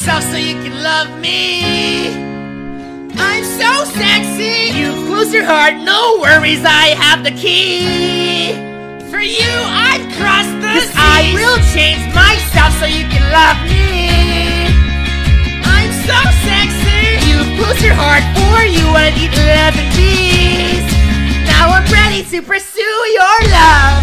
myself so you can love me. I'm so sexy. You close your heart, no worries, I have the key. For you, I'd cross the seas. 'Cause I will change myself so you can love me. I'm so sexy. You close your heart, for you I'd eat 11 bees. Now I'm ready to pursue your love.